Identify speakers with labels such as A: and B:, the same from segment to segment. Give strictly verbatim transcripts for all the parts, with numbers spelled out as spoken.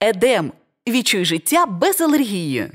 A: Едем. Відчуй життя без алергії.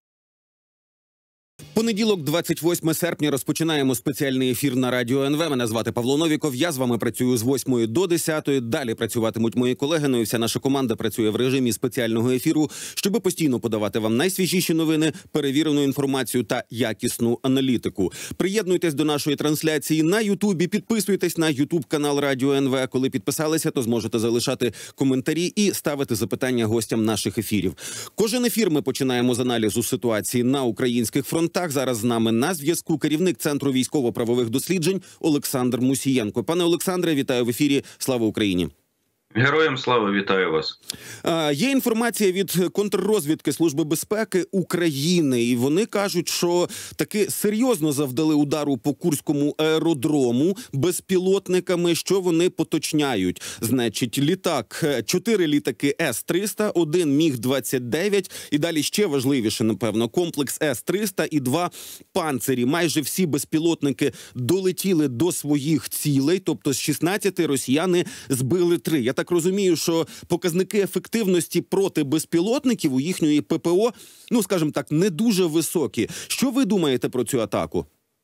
B: Понеділок, двадцять восьме серпня, розпочинаємо спеціальний ефір на Радіо ен ве. Мене звати Павло Новіков. Я з вами працюю з восьмої до десятої. Далі працюватимуть мої колеги. Ну і вся наша команда працює в режимі спеціального ефіру, щоб постійно подавати вам найсвіжіші новини, перевірену інформацію та якісну аналітику. Приєднуйтесь до нашої трансляції на Ютубі, підписуйтесь на Ютуб-канал Радіо ен ве. Коли підписалися, то зможете залишати коментарі і ставити запитання гостям наших ефірів. Кожен ефір ми починаємо з аналізу ситуації на українських фронтах. Зараз з нами на зв'язку керівник Центру військово-правових досліджень Олександр Мусієнко. Пане Олександре, вітаю в ефірі. Слава Україні!
C: Героям слава, вітаю вас.
B: А, є інформація від контррозвідки Служби безпеки України, і вони кажуть, що таки серйозно завдали удару по Курському аеродрому безпілотниками, що вони поточняють. Значить, літак, чотири літаки ес триста, один міг двадцять дев'ять, і далі ще важливіше, напевно, комплекс ес триста і два панцирі. Майже всі безпілотники долетіли до своїх цілей, тобто з шістнадцяти росіяни збили три. Я так розумію, що показники ефективності проти безпілотників у їхньої пе пе о, ну, скажімо так, не дуже високі. Що ви думаєте про цю атаку?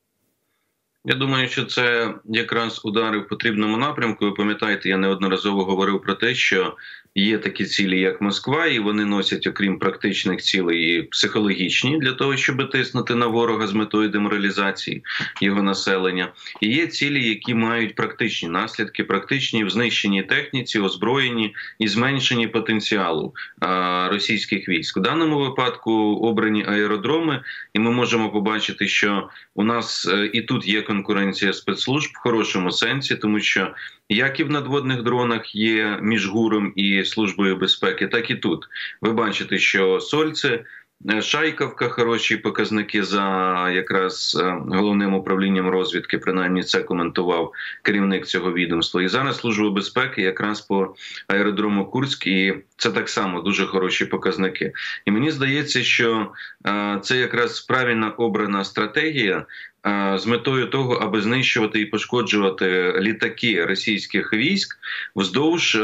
C: Я думаю, що це якраз удари в потрібному напрямку. Ви пам'ятаєте, я неодноразово говорив про те, що є такі цілі, як Москва, і вони носять, окрім практичних цілей, і психологічні, для того, щоб тиснути на ворога з метою деморалізації його населення. І є цілі, які мають практичні наслідки, практичні в знищеній техніці, озброєнні і зменшенні потенціалу а, російських військ. У даному випадку обрані аеродроми, і ми можемо побачити, що у нас і тут є конкуренція спецслужб в хорошому сенсі, тому що як і в надводних дронах є між ГУРом і Службою безпеки, так і тут. Ви бачите, що Сольце, Шайковка – хороші показники за якраз головним управлінням розвідки, принаймні це коментував керівник цього відомства. І зараз Служба безпеки якраз по аеродрому Курськ, і це так само дуже хороші показники. І мені здається, що це якраз правильно обрана стратегія з метою того, аби знищувати і пошкоджувати літаки російських військ вздовж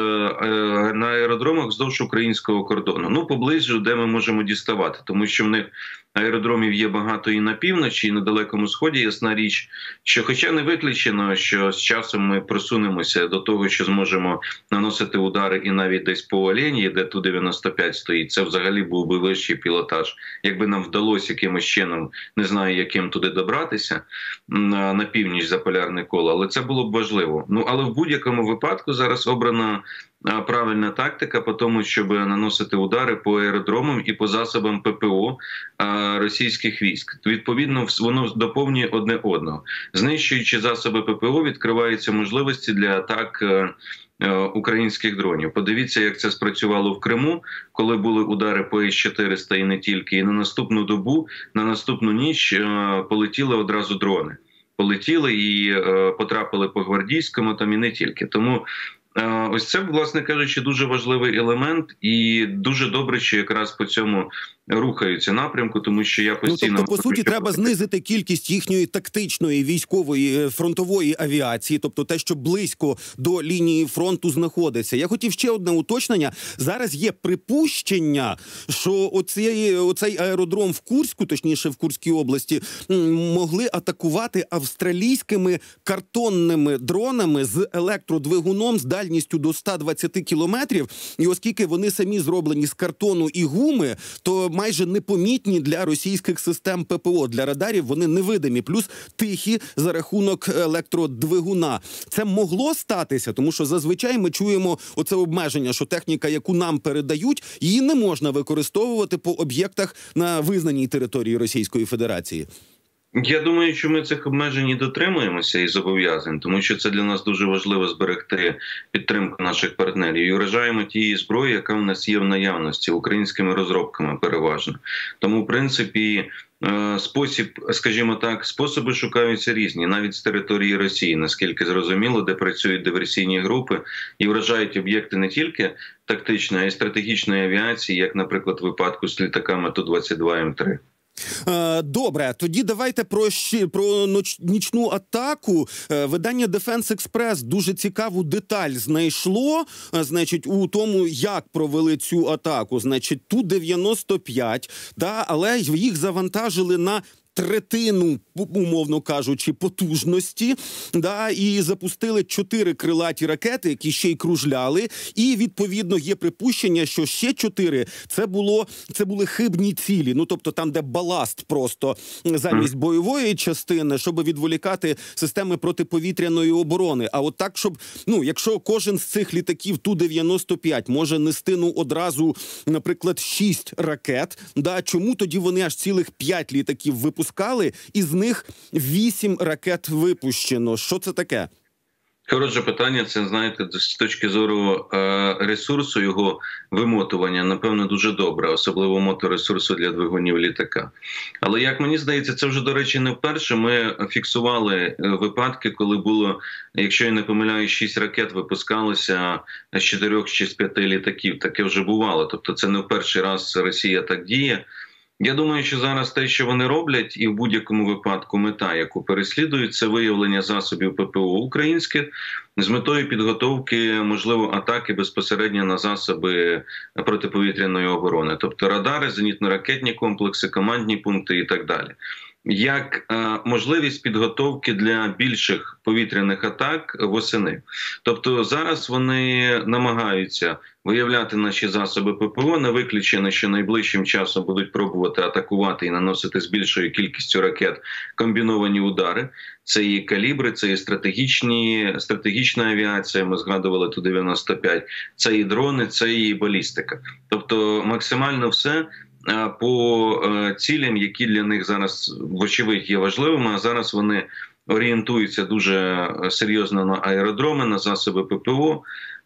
C: на аеродромах вздовж українського кордону. Ну, поближу, де ми можемо діставати, тому що в них аеродромів є багато і на півночі, і на Далекому Сході. Ясна річ, що хоча не виключено, що з часом ми просунемося до того, що зможемо наносити удари і навіть десь по Оленії, де Ту дев'яносто п'ять стоїть, це взагалі був би вищий пілотаж. Якби нам вдалося якимось чином, не знаю яким, туди добратися, на, на північ за полярне коло, але це було б важливо. Ну, але в будь-якому випадку зараз обрана правильна тактика по тому, щоб наносити удари по аеродромам і по засобам пе пе о російських військ. Відповідно, воно доповнює одне одного. Знищуючи засоби пе пе о, відкриваються можливості для атак українських дронів. Подивіться, як це спрацювало в Криму, коли були удари по ес чотириста і не тільки. І на наступну добу, на наступну ніч полетіли одразу дрони. Полетіли і потрапили по Гвардійському, там і не тільки. Тому ось це, власне кажучи, дуже важливий елемент, і дуже добре, що якраз по цьому рухаються напрямку, тому що я постійно...
B: Ну, тобто, по суті, треба знизити кількість їхньої тактичної, військової, фронтової авіації, тобто те, що близько до лінії фронту знаходиться. Я хотів ще одне уточнення. Зараз є припущення, що оцей, оцей аеродром в Курську, точніше в Курській області, могли атакувати австралійськими картонними дронами з електродвигуном з дальністю до ста двадцяти кілометрів. І оскільки вони самі зроблені з картону і гуми, то майже непомітні для російських систем пе пе о. Для радарів вони невидимі, плюс тихі за рахунок електродвигуна. Це могло статися, тому що зазвичай ми чуємо оце обмеження, що техніка, яку нам передають, її не можна використовувати по об'єктах на визнаній території Російської Федерації.
C: Я думаю, що ми цих обмежень і дотримуємося і зобов'язань, тому що це для нас дуже важливо зберегти підтримку наших партнерів. І вражаємо тієї зброї, яка в нас є в наявності, українськими розробками переважно. Тому, в принципі, спосіб, скажімо так, способи шукаються різні, навіть з території Росії, наскільки зрозуміло, де працюють диверсійні групи і вражають об'єкти не тільки тактичної, а й стратегічної авіації, як, наприклад, в випадку з літаками Ту двадцять два М три.
B: Добре, тоді давайте про, про нічну атаку. Видання Defense Express дуже цікаву деталь знайшло, значить, у тому, як провели цю атаку. Значить, Ту дев'яносто п'ять, да, але їх завантажили на третину, умовно кажучи, потужності, да, і запустили чотири крилаті ракети, які ще й кружляли, і, відповідно, є припущення, що ще чотири це було, це були хибні цілі, ну, тобто там, де баласт просто замість бойової частини, щоб відволікати системи протиповітряної оборони. А от так, щоб, ну, якщо кожен з цих літаків Ту дев'яносто п'ять може нести, ну, одразу, наприклад, шість ракет, да, чому тоді вони аж цілих п'ять літаків випускали? Із них вісім ракет випущено. Що це таке?
C: Хороше питання. Це, знаєте, з точки зору е, ресурсу, його вимотування, напевно, дуже добре, особливо моторесурсу для двигунів літака. Але, як мені здається, це вже, до речі, не вперше. Ми фіксували випадки, коли було, якщо я не помиляюсь, шість ракет випускалося з чотирьох чи з п'яти літаків. Таке вже бувало. Тобто це не в перший раз Росія так діє. Я думаю, що зараз те, що вони роблять, і в будь-якому випадку мета, яку переслідують, це виявлення засобів ППО українських з метою підготовки, можливо, атаки безпосередньо на засоби протиповітряної оборони. Тобто радари, зенітно-ракетні комплекси, командні пункти і так далі. Як е, можливість підготовки для більших повітряних атак восени. Тобто зараз вони намагаються виявляти наші засоби ППО, не виключено, що найближчим часом будуть пробувати атакувати і наносити з більшою кількістю ракет комбіновані удари. Це і калібри, це і стратегічні, стратегічна авіація, ми згадували Ту дев'яносто п'ять, це і дрони, це і балістика. Тобто максимально все по цілям, які для них зараз, вочевидь, є важливими, а зараз вони орієнтуються дуже серйозно на аеродроми, на засоби ППО,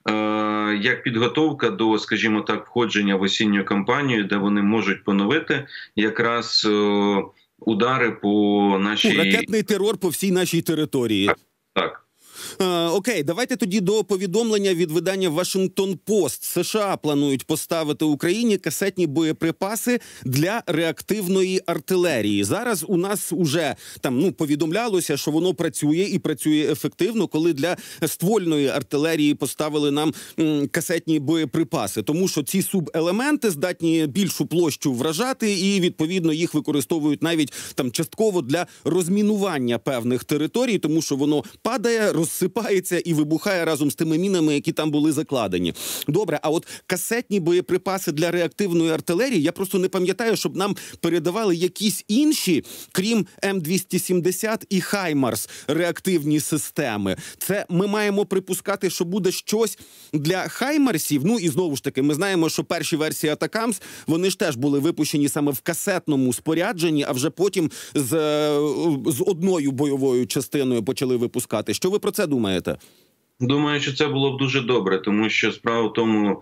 C: як підготовка до, скажімо так, входження в осінню кампанію, де вони можуть поновити якраз удари по нашій...
B: Ракетний терор по всій нашій території.
C: Так, так.
B: Е, окей, давайте тоді до повідомлення від видання Вашингтон Пост. США планують поставити Україні касетні боєприпаси для реактивної артилерії. Зараз у нас уже там, ну, повідомлялося, що воно працює і працює ефективно, коли для ствольної артилерії поставили нам м, касетні боєприпаси. Тому що ці субелементи здатні більшу площу вражати і, відповідно, їх використовують навіть там частково для розмінування певних територій, тому що воно падає, розсипається і вибухає разом з тими мінами, які там були закладені. Добре, а от касетні боєприпаси для реактивної артилерії, я просто не пам'ятаю, щоб нам передавали якісь інші, крім М двісті сімдесят і Хаймарс, реактивні системи. Це ми маємо припускати, що буде щось для Хаймарсів. Ну і знову ж таки, ми знаємо, що перші версії Атакамс, вони ж теж були випущені саме в касетному спорядженні, а вже потім з, з одною бойовою частиною почали випускати. Що ви про це думаєте?
C: Думаю, що це було б дуже добре, тому що справа в тому,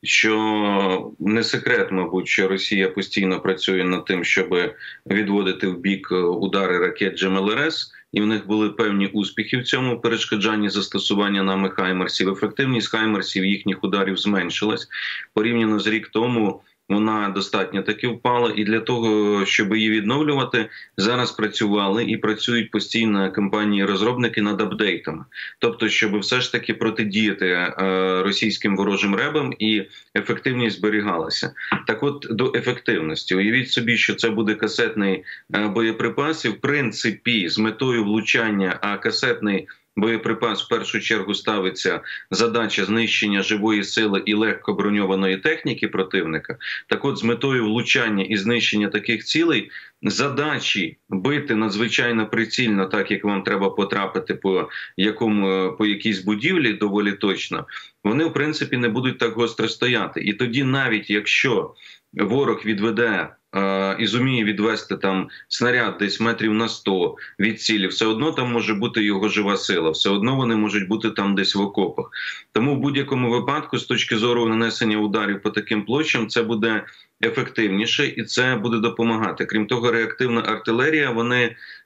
C: що не секрет, мабуть, що Росія постійно працює над тим, щоб відводити в бік удари ракет Джем Ел Ар Ес, і в них були певні успіхи в цьому перешкоджанні застосування нами Хаймарсів. Ефективність Хаймарсів, їхніх ударів зменшилась. Порівняно з рік тому вона достатньо таки впала, і для того, щоб її відновлювати, зараз працювали і працюють постійно компанії-розробники над апдейтами. Тобто, щоб все ж таки протидіяти е, російським ворожим ребам і ефективність зберігалася. Так от, до ефективності. Уявіть собі, що це буде касетний е, боєприпас, і в принципі з метою влучання, а касетний боєприпас в першу чергу ставиться задача знищення живої сили і легко броньованої техніки противника. Так от, з метою влучання і знищення таких цілей, задачі бити надзвичайно прицільно, так як вам треба потрапити по, якому, по якійсь будівлі доволі точно, вони в принципі не будуть так гостро стояти. І тоді навіть якщо ворог відведе і зуміє відвести там снаряд десь метрів на сто від цілі, все одно там може бути його жива сила, все одно вони можуть бути там десь в окопах. Тому в будь-якому випадку, з точки зору нанесення ударів по таким площам, це буде ефективніше і це буде допомагати. Крім того, реактивна артилерія, вони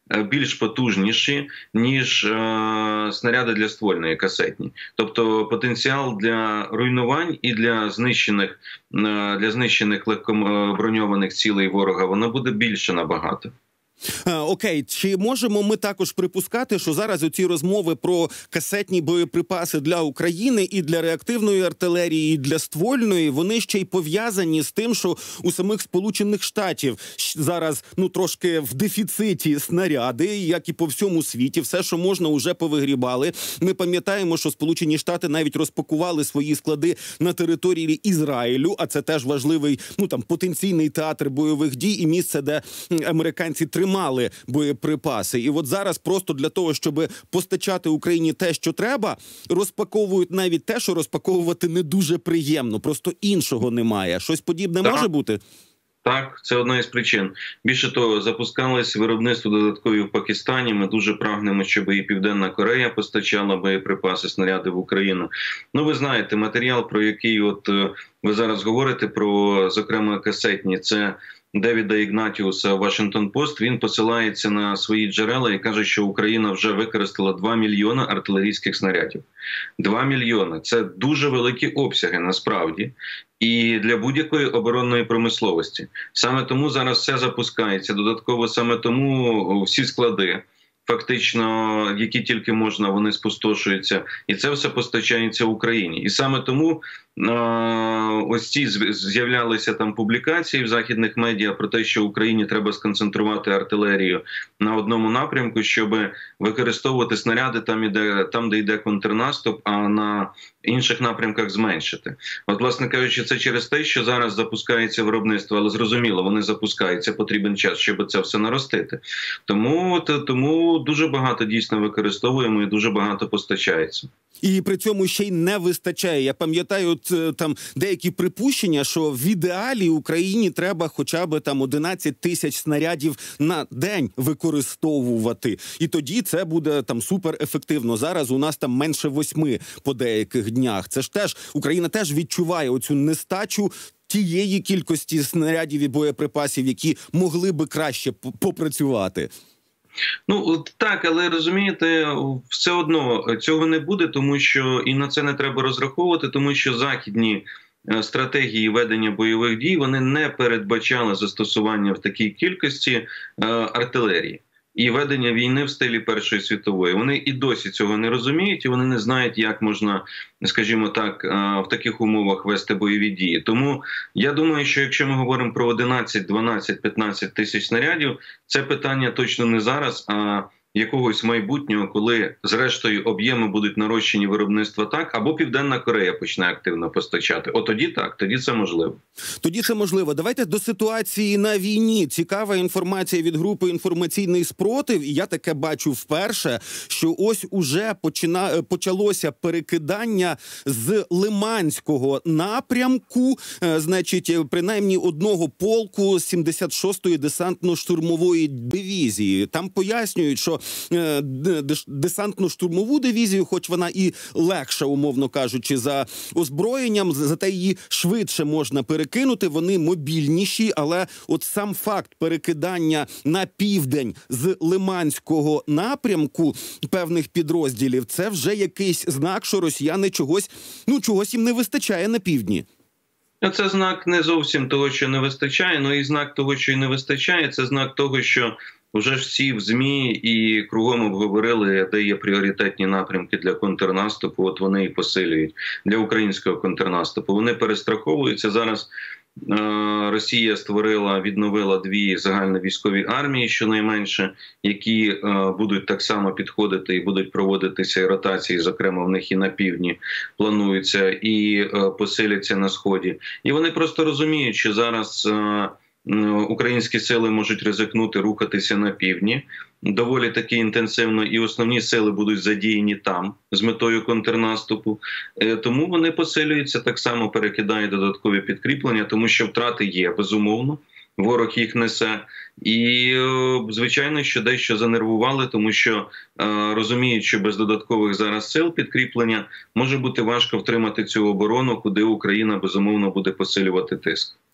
C: більш потужніші, ніж е, снаряди для ствольної касетні. Тобто потенціал для руйнувань і для знищених, е, для знищених легкоброньованих цілей ворога, воно буде більше набагато.
B: Окей, чи можемо ми також припускати, що зараз оці розмови про касетні боєприпаси для України і для реактивної артилерії, і для ствольної, вони ще й пов'язані з тим, що у самих Сполучених Штатів зараз, ну, трошки в дефіциті снаряди, як і по всьому світі, все, що можна, уже повигрібали. Ми пам'ятаємо, що Сполучені Штати навіть розпакували свої склади на території Ізраїлю, а це теж важливий, ну, там, потенційний театр бойових дій і місце, де американці тримають мали боєприпаси. І от зараз просто для того, щоб постачати Україні те, що треба, розпаковують навіть те, що розпаковувати не дуже приємно. Просто іншого немає. Щось подібне
C: так.
B: може бути?
C: Так, це одна із причин. Більше того, запускалось виробництво додаткові в Пакистані. Ми дуже прагнемо, щоб і Південна Корея постачала боєприпаси, снаряди в Україну. Ну, ви знаєте, матеріал, про який от ви зараз говорите, про, зокрема, касетні, це Девіда Ігнатіуса Вашингтон Пост, він посилається на свої джерела і каже, що Україна вже використала два мільйони артилерійських снарядів. два мільйони – це дуже великі обсяги насправді. І для будь-якої оборонної промисловості. Саме тому зараз все запускається. Додатково саме тому всі склади, фактично, які тільки можна, вони спустошуються. І це все постачається Україні. І саме тому ось ці з'являлися там публікації в західних медіа про те, що Україні треба сконцентрувати артилерію на одному напрямку, щоб використовувати снаряди там, іде, там де йде контрнаступ, а на інших напрямках зменшити. От, власне кажучи, це через те, що зараз запускається виробництво, але зрозуміло, вони запускаються, потрібен час, щоб це все наростити. Тому, тому дуже багато дійсно використовуємо і дуже багато постачається.
B: І при цьому ще й не вистачає. Я пам'ятаю там деякі припущення, що в ідеалі Україні треба хоча б там одинадцять тисяч снарядів на день використовувати. І тоді це буде там суперефективно. Зараз у нас там менше восьми по деяких днях. Це ж теж, Україна теж відчуває оцю нестачу тієї кількості снарядів і боєприпасів, які могли би краще попрацювати.
C: Ну, так, але розумієте, все одно цього не буде, тому що і на це не треба розраховувати, тому що західні стратегії ведення бойових дій, вони не передбачали застосування в такій кількості е, артилерії і ведення війни в стилі Першої світової. Вони і досі цього не розуміють, і вони не знають, як можна, скажімо так, в таких умовах вести бойові дії. Тому я думаю, що якщо ми говоримо про одинадцять, дванадцять, п'ятнадцять тисяч снарядів, це питання точно не зараз, а якогось майбутнього, коли, зрештою, об'єми будуть нарощені виробництва так, або Південна Корея почне активно постачати. От тоді так, тоді це можливо.
B: Тоді це можливо. Давайте до ситуації на війні. Цікава інформація від групи «Інформаційний спротив». І я таке бачу вперше, що ось уже почина... почалося перекидання з Лиманського напрямку, значить, принаймні одного полку сімдесят шостої десантно-штурмової дивізії. Там пояснюють, що десантно-штурмову дивізію, хоч вона і легша, умовно кажучи, за озброєнням, зате її швидше можна перекинути, вони мобільніші, але от сам факт перекидання на південь з Лиманського напрямку певних підрозділів, це вже якийсь знак, що росіяни чогось, ну, чогось їм не вистачає на півдні.
C: Це знак не зовсім того, що не вистачає, але і знак того, що і не вистачає, це знак того, що вже ж всі в ЗМІ і кругом обговорили, де є пріоритетні напрямки для контрнаступу, от вони і посилюють для українського контрнаступу. Вони перестраховуються. Зараз е, Росія створила, відновила дві загальновійськові армії, щонайменше, які е, будуть так само підходити і будуть проводитися ротації, зокрема в них і на півдні плануються, і е, посиляться на Сході. І вони просто розуміють, що зараз е, українські сили можуть ризикнути рухатися на півдні доволі таки інтенсивно, і основні сили будуть задіяні там з метою контрнаступу. Тому вони посилюються, так само перекидають додаткові підкріплення, тому що втрати є, безумовно. Ворог їх несе. І, звичайно, що дещо занервували, тому що е, розуміють, що без додаткових зараз сил підкріплення може бути важко втримати цю оборону, куди Україна, безумовно, буде посилювати тиск.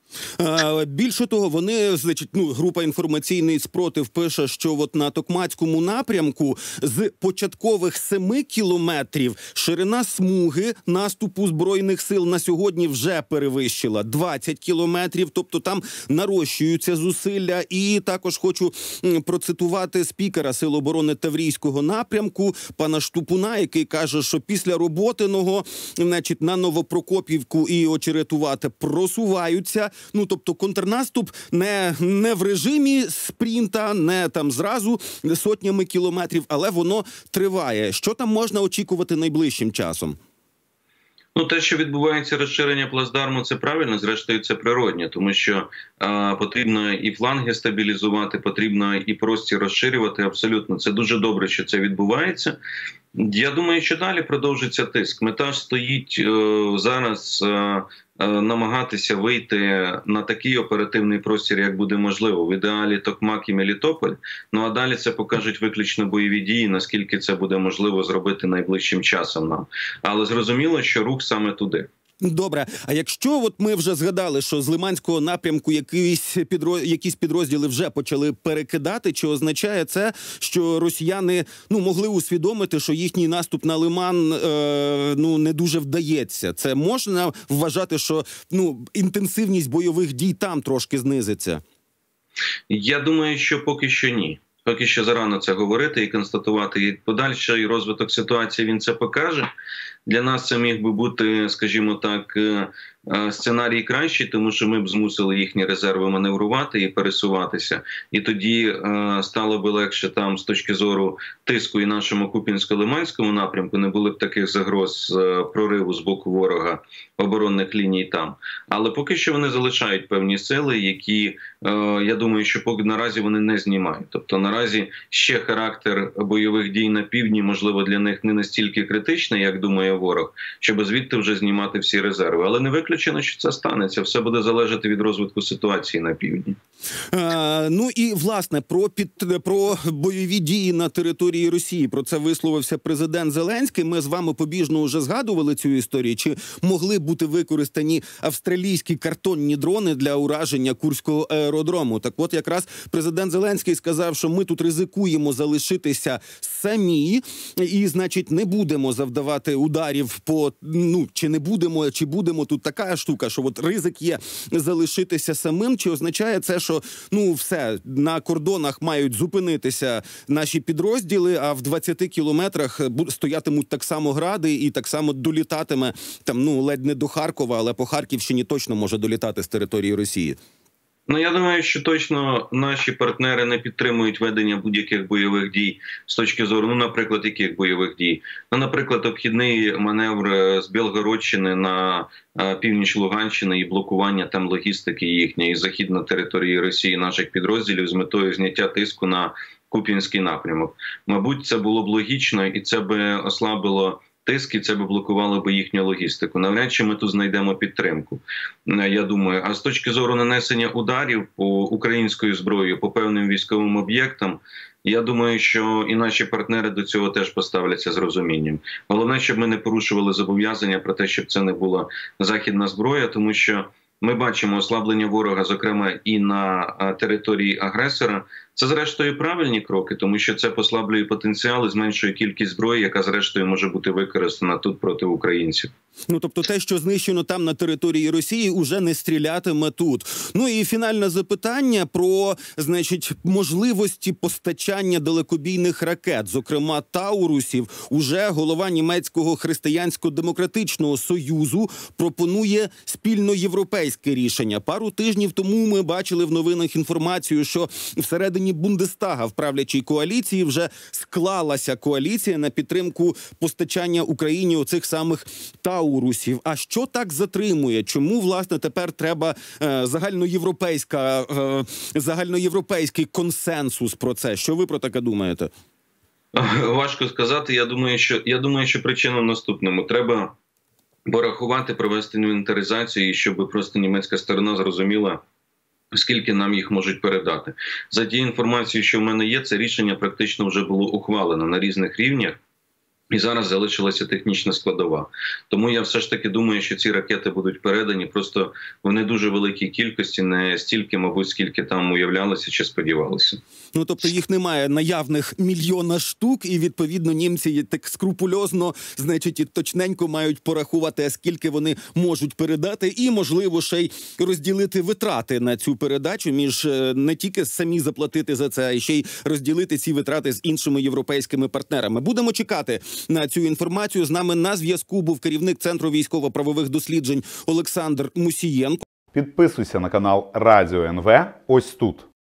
B: Більше того, вони, значить, ну, група «Інформаційний спротив» пише, що от на Токмацькому напрямку з початкових семи кілометрів ширина смуги наступу Збройних сил на сьогодні вже перевищила двадцять кілометрів, тобто там нарощуються зусилля. І також хочу процитувати спікера Сил оборони Таврійського напрямку, пана Штупуна, який каже, що після Роботиного, значить, на Новопрокопівку і Очеретувати просуваються. Ну, тобто контрнаступ не, не в режимі спринта, не там зразу сотнями кілометрів, але воно триває. Що там можна очікувати найближчим часом?
C: Ну, те, що відбувається розширення плацдарму, це правильно, зрештою це природньо, тому що е, потрібно і фланги стабілізувати, потрібно і простір розширювати, абсолютно. Це дуже добре, що це відбувається. Я думаю, що далі продовжиться тиск. Мета стоїть е, зараз е, е, намагатися вийти на такий оперативний простір, як буде можливо. В ідеалі Токмак і Мелітополь. Ну а далі це покажуть виключно бойові дії, наскільки це буде можливо зробити найближчим часом нам. Але зрозуміло, що рух саме туди.
B: Добре, а якщо от ми вже згадали, що з Лиманського напрямку якісь, підроз... якісь підрозділи вже почали перекидати, чи означає це, що росіяни ну, могли усвідомити, що їхній наступ на Лиман е... ну, не дуже вдається? Це можна вважати, що ну, інтенсивність бойових дій там трошки знизиться?
C: Я думаю, що поки що ні. Поки що зарано це говорити і констатувати. І подальший розвиток ситуації він це покаже. Для нас це міг би бути, скажімо так, сценарій кращий, тому що ми б змусили їхні резерви маневрувати і пересуватися. І тоді стало би легше там з точки зору тиску і нашому Куп'янсько-Лиманському напрямку, не було б таких загроз прориву з боку ворога оборонних ліній там. Але поки що вони залишають певні сили, які, я думаю, що поки наразі вони не знімають. Тобто наразі ще характер бойових дій на півдні, можливо, для них не настільки критичний, як думає ворог, щоб звідти вже знімати всі резерви. Але не виключено, що це станеться. Все буде залежати від розвитку ситуації на півдні.
B: А, ну і, власне, про, під, про бойові дії на території Росії. Про це висловився президент Зеленський. Ми з вами побіжно вже згадували цю історію. Чи могли бути використані австралійські картонні дрони для ураження Курського аеродрому? Так от якраз президент Зеленський сказав, що ми тут ризикуємо залишитися самі і, значить, не будемо завдавати ударів по, ну, чи не будемо, чи будемо. Тут така штука, що от ризик є залишитися самим. Чи означає це, що, ну, все, на кордонах мають зупинитися наші підрозділи, а в двадцяти кілометрах стоятимуть так само гради і так само долітатиме, там, ну, ледь не до Харкова, але по Харківщині точно може долітати з території Росії?
C: Ну, я думаю, що точно наші партнери не підтримують ведення будь-яких бойових дій з точки зору, ну, наприклад, яких бойових дій? Ну, наприклад, обхідний маневр з Білгородщини на північ Луганщини і блокування там логістики їхньої, і захід на території Росії наших підрозділів з метою зняття тиску на Куп'янський напрямок. Мабуть, це було б логічно, і це би ослабило тиск, і це би блокувало би їхню логістику. Навряд чи ми тут знайдемо підтримку, я думаю. А з точки зору нанесення ударів по українською зброєю, по певним військовим об'єктам, я думаю, що і наші партнери до цього теж поставляться з розумінням. Головне, щоб ми не порушували зобов'язання про те, щоб це не була західна зброя, тому що ми бачимо ослаблення ворога, зокрема, і на території агресора. Це, зрештою, правильні кроки, тому що це послаблює потенціал і зменшує кількість зброї, яка, зрештою, може бути використана тут проти українців.
B: Ну, тобто те, що знищено там на території Росії, уже не стрілятиме тут. Ну і фінальне запитання про, значить, можливості постачання далекобійних ракет, зокрема Таурусів. Уже голова німецького християнсько-демократичного союзу пропонує спільноєвропейське рішення. Пару тижнів тому ми бачили в новинах інформацію, що всередині Бундестага в правлячій коаліції вже склалася коаліція на підтримку постачання Україні оцих самих Таурусів. А що так затримує? Чому, власне, тепер треба е, загальноєвропейська, е, загальноєвропейський консенсус про це? Що ви про таке думаєте?
C: Важко сказати. Я думаю, що, я думаю, що причина в наступному. Треба порахувати, провести інвентаризацію, щоб просто німецька сторона зрозуміла, скільки нам їх можуть передати. За тією інформацією, що в мене є, це рішення практично вже було ухвалено на різних рівнях. І зараз залишилася технічна складова. Тому я все ж таки думаю, що ці ракети будуть передані просто в не дуже великій кількості, не стільки, мабуть, скільки там уявлялося чи сподівалися.
B: Ну, тобто їх немає наявних мільйона штук, і, відповідно, німці так скрупульозно, значить, і точненько мають порахувати, скільки вони можуть передати, і, можливо, ще й розділити витрати на цю передачу між не тільки самі заплатити за це, а ще й розділити ці витрати з іншими європейськими партнерами. Будемо чекати на цю інформацію. З нами на зв'язку був керівник Центру військово-правових досліджень Олександр Мусієнко.
D: Підписуйся на канал Радіо ен ве ось тут.